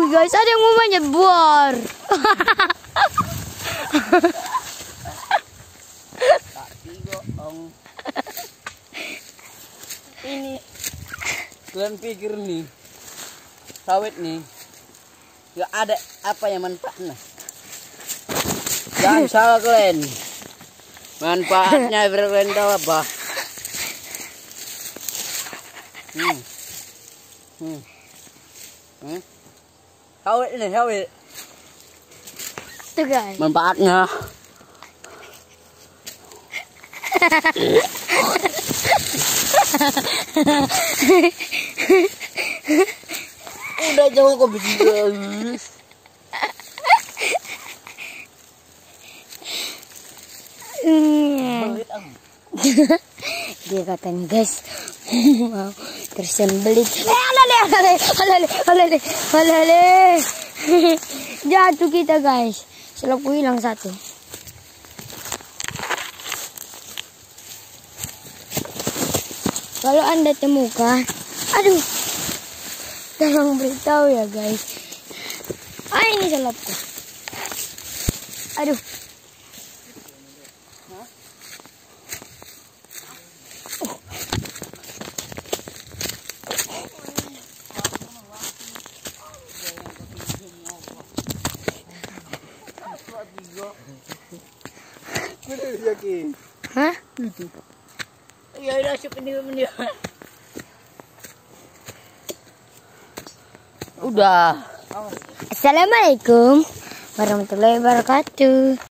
guys, ada yang mau menyebar. Ini kalian pikir nih sawit nih gak ada apa yang manfaatnya? Jangan salah kalian. Manfaatnya kalian tahu apa? Sawit ini sawit. Tuh guys. Manfaatnya. Udah jauh kok begini. Dia katanya guys mau tersembelit. Alale. Jatuh kita guys. Selapku hilang satu. Kalau Anda temukan, aduh, tolong beritahu ya guys. Ini selapku. Aduh. Hah? Ya udah menit. Udah. Assalamualaikum warahmatullahi wabarakatuh.